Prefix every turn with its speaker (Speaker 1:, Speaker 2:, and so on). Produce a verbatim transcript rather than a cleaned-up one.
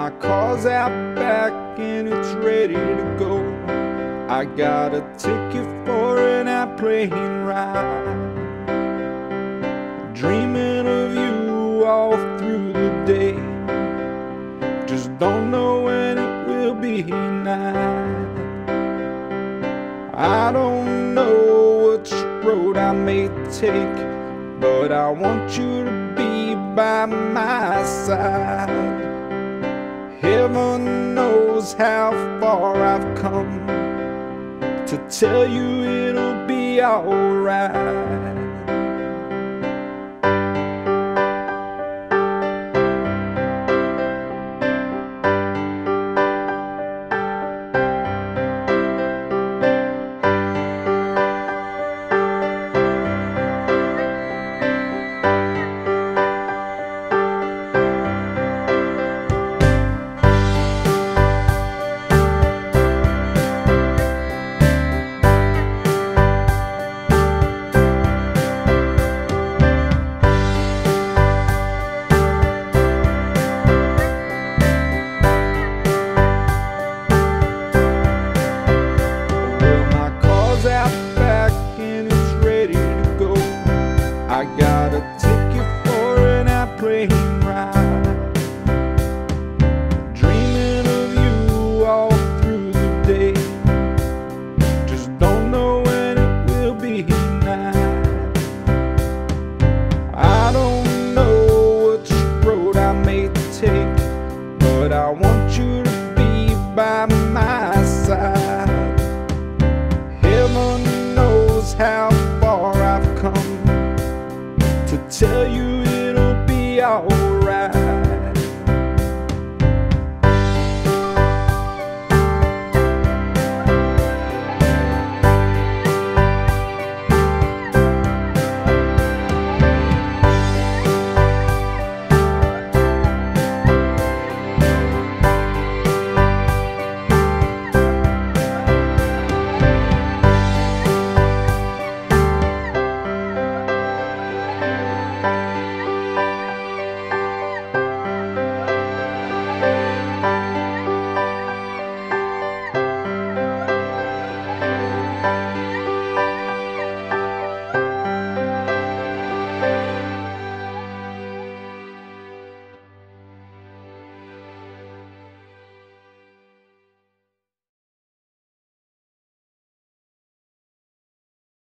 Speaker 1: my car's out back and it's ready to go. I got a ticket for an airplane ride, dreaming of you all through the day. Just don't know when it will be night. I don't know which road I may take, but I want you to be by my side. Heaven knows how far I've come to tell you it'll be alright. I got a ticket for an airplane ride, dreaming of you all through the day. Just don't know when it will be night. I don't know which road I may take, but I want you to be by my side. Heaven knows how far I've come to tell you it'll be alright.